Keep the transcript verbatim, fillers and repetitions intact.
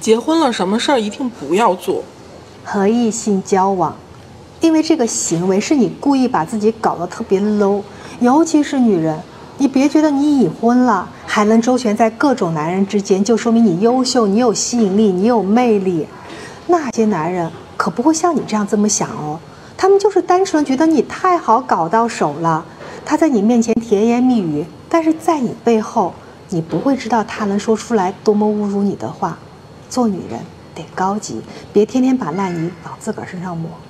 结婚了，什么事儿一定不要做。 和异性交往，因为这个行为是你故意把自己搞得特别 low， 尤其是女人，你别觉得你已婚了还能周旋在各种男人之间，就说明你优秀，你有吸引力，你有魅力。那些男人可不会像你这样这么想哦，他们就是单纯觉得你太好搞到手了，他在你面前甜言蜜语，但是在你背后，你不会知道他能说出来多么侮辱你的话。做女人得高级，别天天把烂泥往自个儿身上抹。